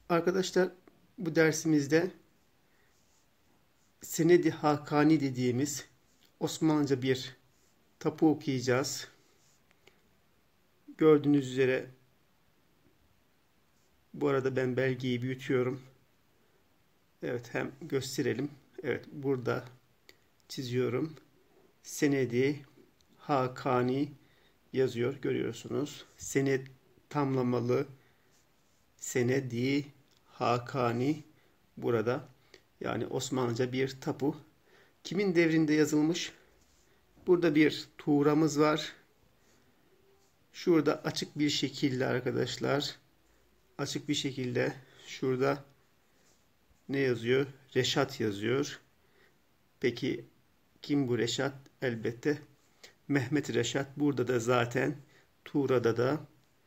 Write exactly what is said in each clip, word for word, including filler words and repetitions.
Arkadaşlar bu dersimizde Senedi Hakani dediğimiz Osmanlıca bir tapu okuyacağız. Gördüğünüz üzere bu arada ben belgeyi büyütüyorum. Evet, hem gösterelim. Evet, burada çiziyorum. Senedi Hakani yazıyor, görüyorsunuz. Senet tamlamalı Senedi Hakani burada. Yani Osmanlıca bir tapu. Kimin devrinde yazılmış? Burada bir tuğramız var. Şurada açık bir şekilde arkadaşlar. Açık bir şekilde şurada ne yazıyor? Reşat yazıyor. Peki kim bu Reşat? Elbette Mehmet Reşat. Burada da zaten tuğrada da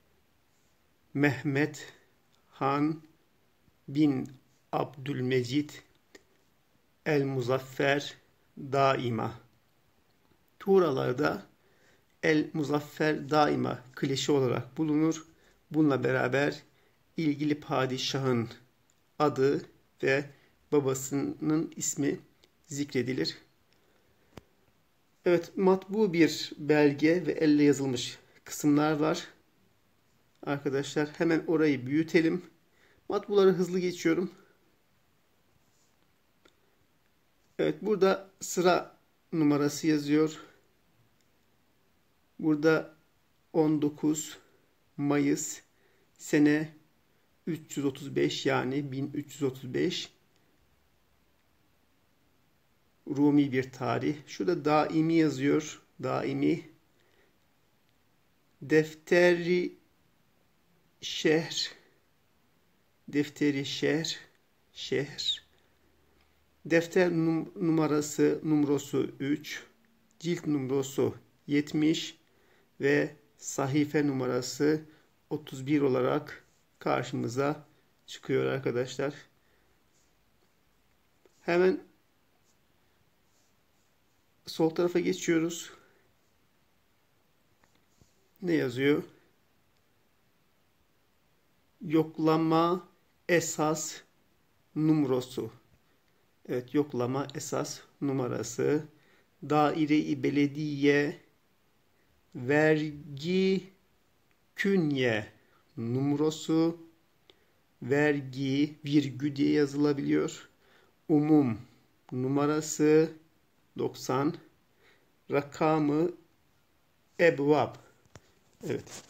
Mehmet Han bin Abdülmecit El Muzaffer daima. Tuğralarda El Muzaffer daima klişe olarak bulunur. Bununla beraber ilgili padişahın adı ve babasının ismi zikredilir. Evet, matbu bir belge ve elle yazılmış kısımlar var. Arkadaşlar hemen orayı büyütelim. Matbuları hızlı geçiyorum. Evet, burada sıra numarası yazıyor. Burada on dokuz Mayıs sene üç yüz otuz beş, yani bin üç yüz otuz beş Rumi bir tarih. Şurada daimi yazıyor. Daimi. Defteri şehr. Defteri şehr. Şehr. Defter num numarası numarası üç. Cilt numarası yetmiş ve sahife numarası otuz bir olarak karşımıza çıkıyor arkadaşlar. Hemen sol tarafa geçiyoruz. Ne yazıyor? Yoklama esas numarası. Evet, yoklama esas numarası. Daire-i belediye vergi künye numarası. Vergi virgül diye yazılabiliyor. Umum numarası doksan. Rakamı ebvab. Evet.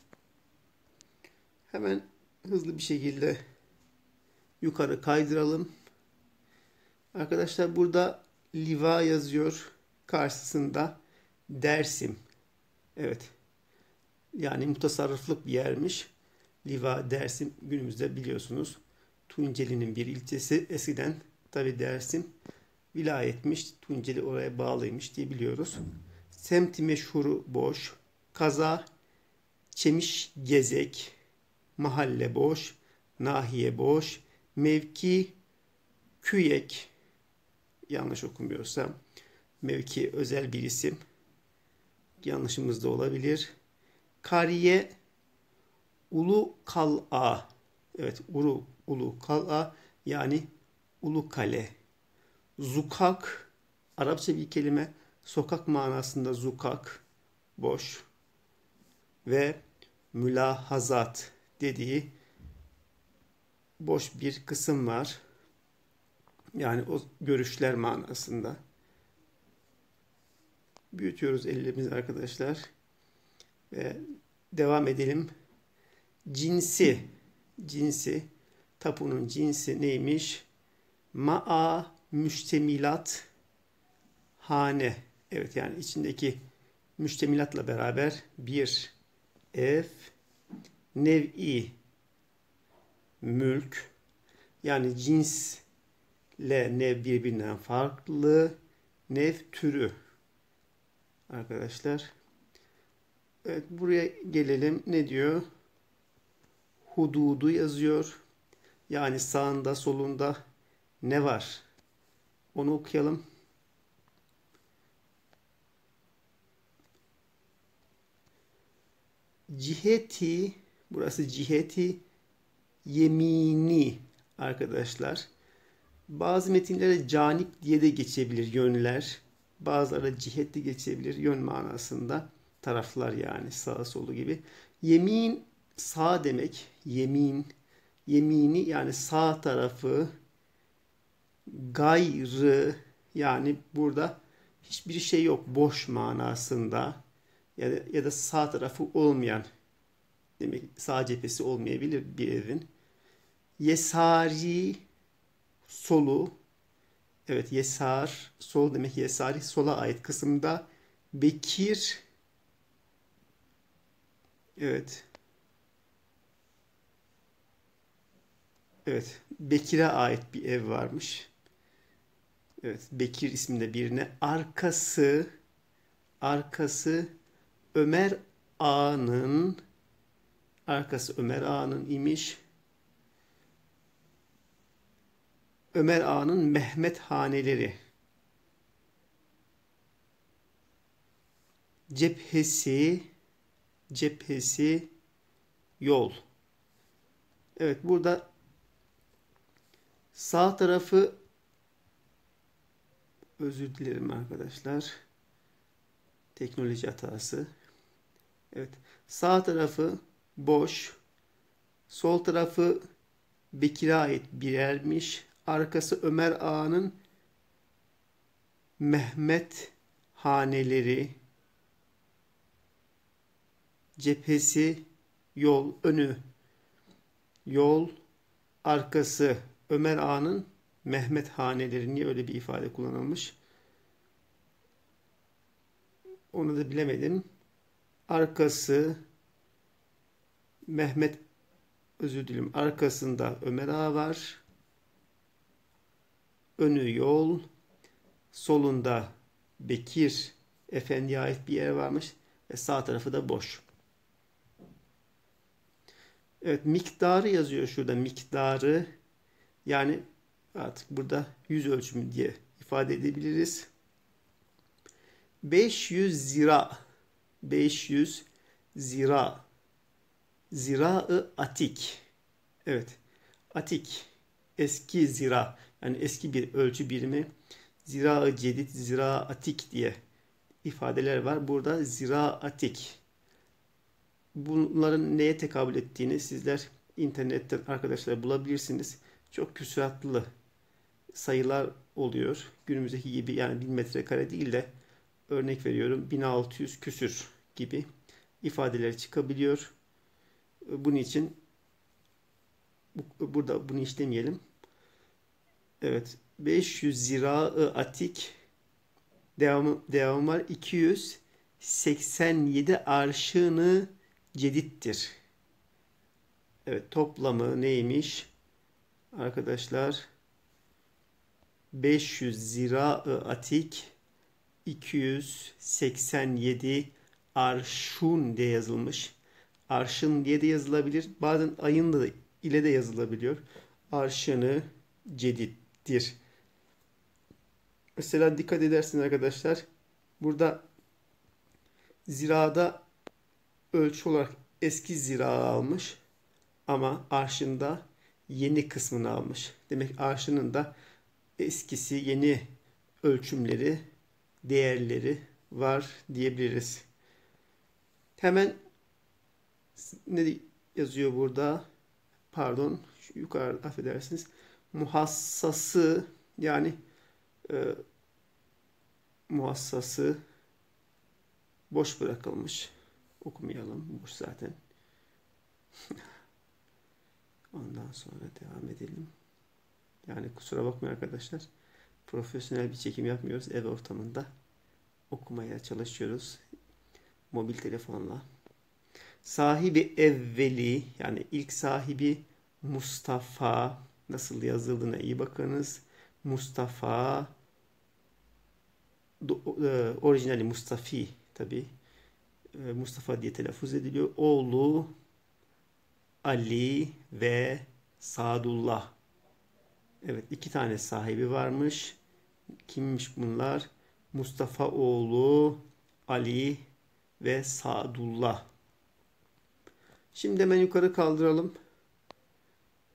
Hemen hızlı bir şekilde yukarı kaydıralım. Arkadaşlar burada liva yazıyor. Karşısında Dersim. Evet. Yani mutasarrıflık bir yermiş. Liva, Dersim günümüzde biliyorsunuz Tunceli'nin bir ilçesi. Eskiden tabi Dersim vilayetmiş. Tunceli oraya bağlıymış diye biliyoruz. Semti meşhuru boş. Kaza Çemiş Gezek. Mahalle boş. Nahiye boş. Mevki Küyek. Yanlış okumuyorsam. Mevki özel bir isim. Yanlışımız da olabilir. Kariye Ulu Kal'a. Evet, Ulu, Ulu Kal'a yani Ulu Kale. Zukak Arapça bir kelime. Sokak manasında zukak. Boş. Ve mülahazat dediği boş bir kısım var. Yani o görüşler manasında. Büyütüyoruz ellerimizi arkadaşlar. Ve devam edelim. Cinsi. Cinsi. Tapunun cinsi neymiş? Ma'a müştemilat hane. Evet, yani içindeki müştemilatla beraber bir ev, nev'i mülk, yani cinsle nev birbirinden farklı, nev türü arkadaşlar. Evet, buraya gelelim. Ne diyor? Hududu yazıyor. Yani sağında solunda ne var? Onu okuyalım. Ciheti, burası ciheti yemini arkadaşlar. Bazı metinlere canip diye de geçebilir yönler. Bazıları cihet de geçebilir yön manasında. Taraflar yani sağ solu gibi. Yemin sağ demek. Yemin. Yemini yani sağ tarafı. Gayrı yani burada hiçbir şey yok. Boş manasında. Ya da, ya da sağ tarafı olmayan. Demek sağ cephesi olmayabilir bir evin. Yesari solu. Evet, yesar sol demek, yesari sola ait kısımda Bekir. Evet. Evet. Bekir'e ait bir ev varmış. Evet. Bekir isminde birine. Arkası arkası Ömer Ağa'nın arkası Ömer Ağa'nın imiş. Ömer Ağa'nın Mehmet haneleri. Cephesi cephesi yol. Evet, burada sağ tarafı, özür dilerim arkadaşlar. Teknoloji hatası. Evet. Sağ tarafı boş. Sol tarafı Bekir'e ait bir yermiş. Arkası Ömer Ağa'nın Mehmet haneleri. Cephesi yol. Önü yol. Arkası Ömer Ağa'nın Mehmet haneleri. Niye öyle bir ifade kullanılmış? Onu da bilemedim. Arkası Mehmet, özür dilerim. Arkasında Ömer Ağa var. Önü yol. Solunda Bekir Efendi'ye ait bir yer varmış. Ve sağ tarafı da boş. Evet, miktarı yazıyor şurada. Miktarı yani artık burada yüz ölçümü diye ifade edebiliriz. beş yüz zira. beş yüz zira. Zira-ı atik. Evet. Atik. Eski zira. Yani eski bir ölçü birimi. Zira-ı cedid, zira-ı atik diye ifadeler var. Burada zira-ı atik. Bunların neye tekabül ettiğini sizler internetten arkadaşlar bulabilirsiniz. Çok küsuratlı sayılar oluyor. Günümüzdeki gibi yani bin metrekare değil de örnek veriyorum bin altı yüz küsür gibi ifadeler çıkabiliyor. Bunun için burada bunu işlemeyelim. Evet. beş yüz zira-ı atik devam, devam var. iki yüz seksen yedi arşını cedittir. Evet, toplamı neymiş? Arkadaşlar beş yüz zira-ı atik iki yüz seksen yedi arşun diye yazılmış. Arşın diye de yazılabilir. Bazen ayın da ile de yazılabiliyor. Arşını cedittir. Mesela dikkat edersiniz arkadaşlar. Burada zirada ölçü olarak eski zira almış. Ama arşında yeni kısmını almış. Demek arşının da eskisi yeni ölçümleri, değerleri var diyebiliriz. Hemen ne yazıyor burada? Pardon, şu yukarı affedersiniz. Muhassası yani e, muhassası boş bırakılmış. Okumayalım. Boş zaten. Ondan sonra devam edelim. Yani kusura bakmayın arkadaşlar. Profesyonel bir çekim yapmıyoruz. Ev ortamında okumaya çalışıyoruz. Mobil telefonla. Sahibi evveli yani ilk sahibi Mustafa, nasıl yazıldığına iyi bakınız. Mustafa e, orijinali Mustafi tabi. E, Mustafa diye telaffuz ediliyor. Oğlu Ali ve Sadullah. Evet, iki tane sahibi varmış. Kimmiş bunlar? Mustafa oğlu Ali ve Sadullah. Şimdi hemen yukarı kaldıralım.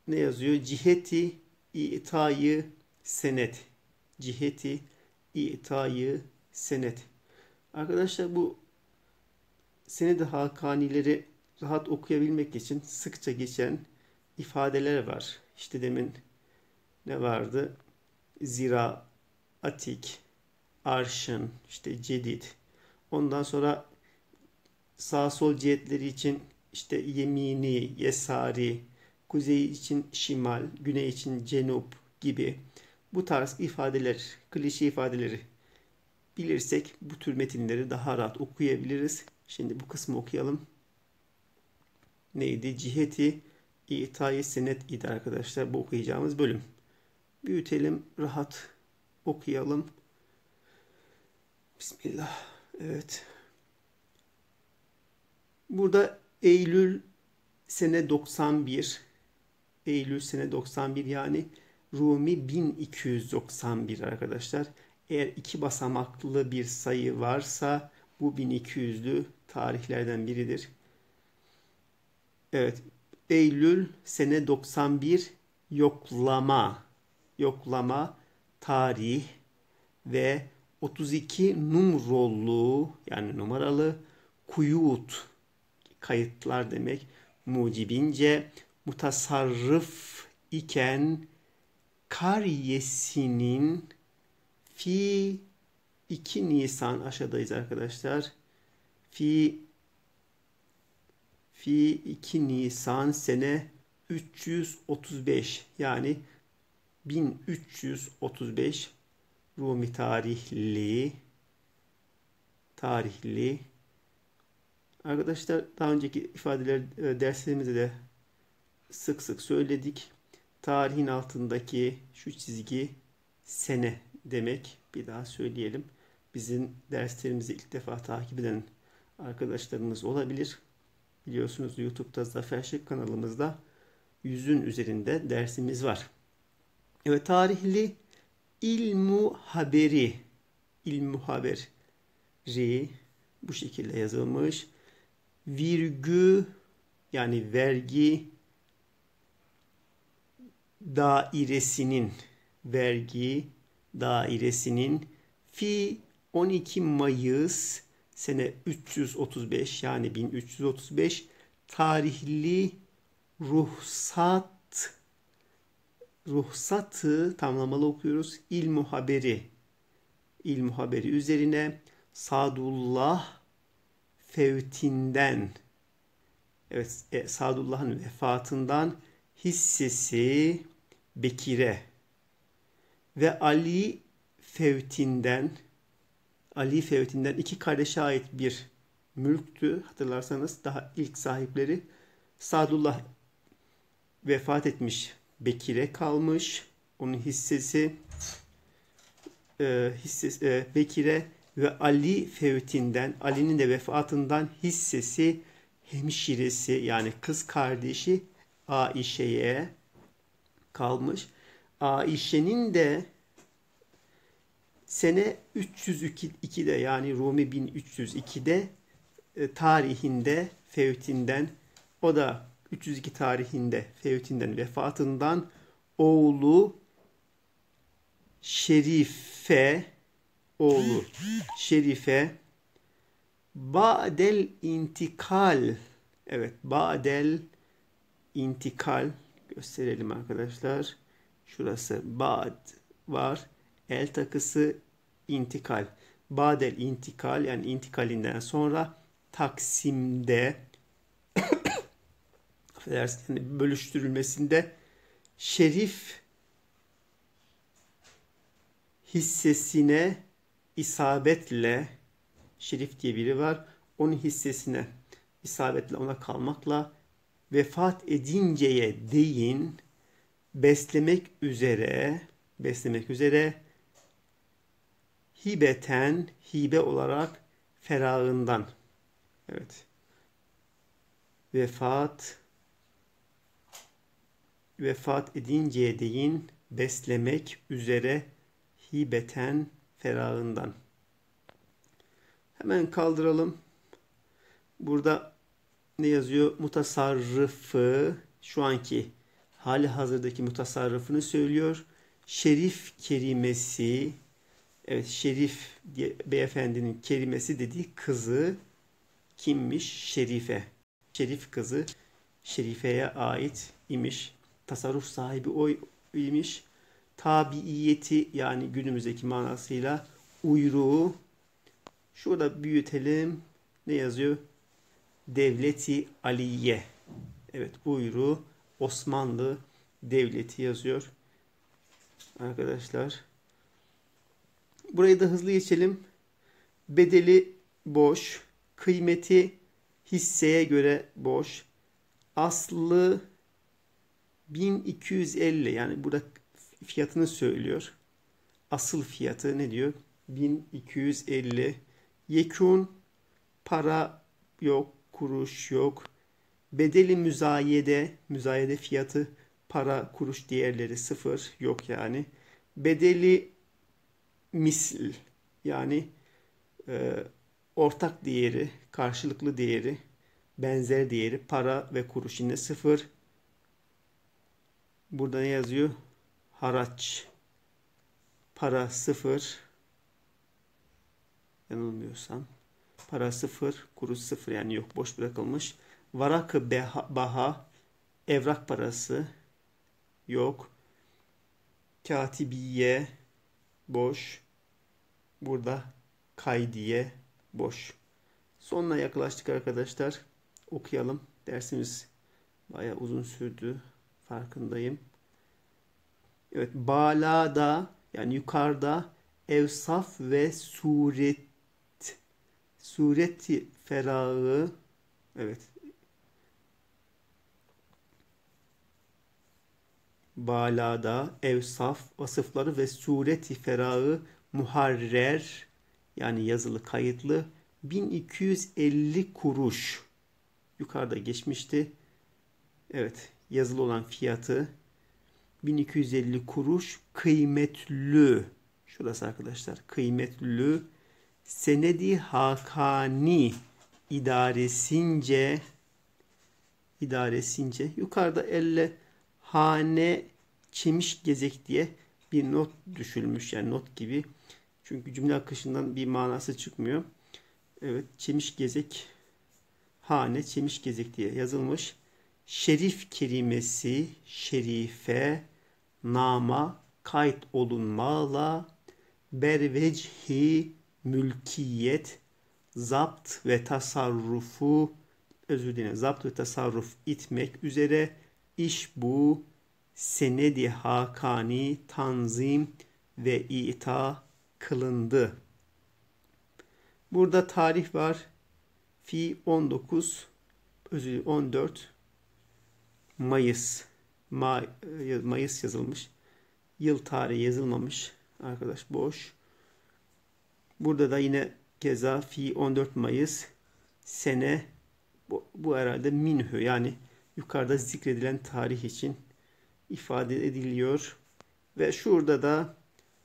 ne yazıyor? Ciheti itayı senet. Ciheti itayı senet. Arkadaşlar bu sened-i hakanileri rahat okuyabilmek için sıkça geçen ifadeler var. İşte demin ne vardı? Zira, atik, arşın, işte cedid. Ondan sonra sağ sol cihetleri için işte yemini, yesari, kuzey için şimal, güney için cenup gibi bu tarz ifadeler, klişe ifadeleri bilirsek bu tür metinleri daha rahat okuyabiliriz. Şimdi bu kısmı okuyalım. Neydi? Ciheti itayı senet idi arkadaşlar bu okuyacağımız bölüm. Büyütelim, rahat okuyalım. Bismillah. Evet. Burada Eylül sene doksan bir. Eylül sene doksan bir yani Rumi bin iki yüz doksan bir arkadaşlar. Eğer iki basamaklı bir sayı varsa bu bin iki yüzlü tarihlerden biridir. Evet. Eylül sene doksan bir yoklama. Yoklama tarih ve otuz iki numaralı yani numaralı kuyut kayıtlar demek mucibince mutasarrıf iken kariyesinin fi iki Nisan aşağıdayız arkadaşlar. Fi fi iki Nisan sene üç yüz otuz beş yani bin üç yüz otuz beş Rumi tarihli tarihli arkadaşlar daha önceki ifadeler derslerimizde de sık sık söyledik. Tarihin altındaki şu çizgi sene demek. Bir daha söyleyelim. Bizim derslerimizi ilk defa takip eden arkadaşlarımız olabilir. Biliyorsunuz YouTube'da Zafer Şık kanalımızda yüzün üzerinde dersimiz var. Evet, tarihli ilmu haberi ilmu haberi bu şekilde yazılmış. Virgü yani vergi dairesinin vergi dairesinin fi on iki Mayıs sene üç yüz otuz beş yani bin üç yüz otuz beş tarihli ruhsat ruhsatı tamlamalı okuyoruz. İlmu haberi ilmu haberi üzerine Sadullah fevtinden evet e, Sadullah'ın vefatından hissesi Bekir'e ve Ali fevtinden Ali fevtinden iki kardeşe ait bir mülktü. Hatırlarsanız daha ilk sahipleri Sadullah vefat etmiş, Bekir'e kalmış. Onun hissesi e, hissesi e, Bekir'e ve Ali fevtinden Ali'nin de vefatından hissesi hemşiresi yani kız kardeşi Aişe'ye kalmış. Aişe'nin de sene üç yüz iki'de yani Rumi bin üç yüz iki'de e, tarihinde fevtinden o da üç yüz iki tarihinde fevtinden vefatından oğlu Şerife oğlu Şerife Ba'del intikal evet Ba'del intikal gösterelim arkadaşlar. Şurası ba'd var. El takısı intikal. Ba'del intikal yani intikalinden sonra taksimde affedersiniz yani bölüştürülmesinde Şerif hissesine isabetle Şerif diye biri var. Onun hissesine isabetle ona kalmakla vefat edinceye değin beslemek üzere beslemek üzere hibeten hibe olarak ferağından evet vefat vefat edinceye değin beslemek üzere hibeten ferağından. Hemen kaldıralım. Burada ne yazıyor? Mutasarrıfı şu anki hali hazırdaki mutasarrıfını söylüyor. Şerif kerimesi, evet Şerif diye beyefendinin kerimesi dediği kızı kimmiş? Şerife. Şerif kızı Şerife'ye ait imiş. Tasarruf sahibi o imiş. Tabiiyeti yani günümüzdeki manasıyla uyruğu. Şurada büyütelim. Ne yazıyor? Devleti Aliye. Evet, buyruğu Osmanlı Devleti yazıyor. Arkadaşlar. Burayı da hızlı geçelim. Bedeli boş. Kıymeti hisseye göre boş. Aslı bin iki yüz elli, yani burada fiyatını söylüyor. Asıl fiyatı ne diyor? bin iki yüz elli. Yekun, para yok, kuruş yok. Bedeli müzayede, müzayede fiyatı, para, kuruş değerleri sıfır, yok yani. Bedeli misl, yani e, ortak değeri, karşılıklı değeri, benzer değeri, para ve kuruş yine sıfır. Burada ne yazıyor? Haraç. Para sıfır. Yanılmıyorsam. Para sıfır, kuruş sıfır, yani yok, boş bırakılmış. Varak-ı baha, evrak parası yok. Katibiye boş. Burada kaydiye boş. Sonuna yaklaştık arkadaşlar. Okuyalım. Dersimiz bayağı uzun sürdü. Farkındayım. Evet. Balada, yani yukarıda, evsaf ve suret sureti ferahı, evet. Balada evsaf vasıfları ve sureti ferahı muharrer, yani yazılı kayıtlı, bin iki yüz elli kuruş. Yukarıda geçmişti. Evet, yazılı olan fiyatı bin iki yüz elli kuruş. Kıymetli. Şurası arkadaşlar. Kıymetli. Senedi Hakani idaresince idaresince yukarıda elle hane çemiş gezek diye bir not düşülmüş, yani not gibi. Çünkü cümle akışından bir manası çıkmıyor. Evet, çemiş gezek, hane çemiş gezek diye yazılmış. Şerif kelimesi şerife nama kayıt olunmala bervecihi mülkiyet zapt ve tasarrufu özür dilerim zapt ve tasarruf etmek üzere iş bu senedi hakani tanzim ve ita kılındı. Burada tarih var. Fi on dokuz özür dilerim on dört Mayıs May, Mayıs yazılmış. Yıl tarihi yazılmamış. Arkadaş boş. Burada da yine keza fi on dört Mayıs sene bu, bu herhalde minhü, yani yukarıda zikredilen tarih için ifade ediliyor. Ve şurada da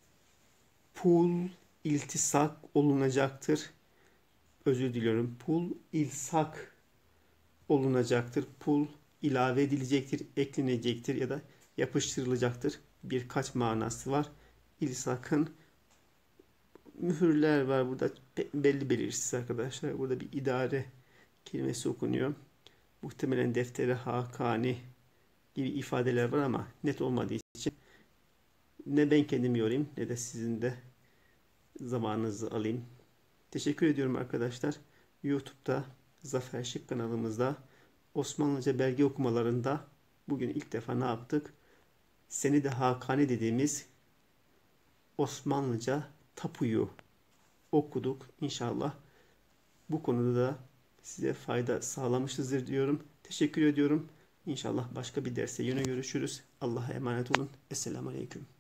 pul iltisak olunacaktır. Özür diliyorum. Pul ilsak olunacaktır. Pul ilave edilecektir, eklenecektir ya da yapıştırılacaktır. Birkaç manası var. İlsakın mühürler var burada, belli belirsiz arkadaşlar. Burada bir idare kelimesi okunuyor. Muhtemelen deftere hakani gibi ifadeler var ama net olmadığı için ne ben kendimi yorayım ne de sizin de zamanınızı alayım. Teşekkür ediyorum arkadaşlar. YouTube'da Zafer Şık kanalımızda Osmanlıca belge okumalarında bugün ilk defa ne yaptık? Senedi Hakani dediğimiz Osmanlıca tapuyu okuduk. İnşallah bu konuda da size fayda sağlamışızdır diyorum. Teşekkür ediyorum. İnşallah başka bir derse yine görüşürüz. Allah'a emanet olun. Esselamu Aleyküm.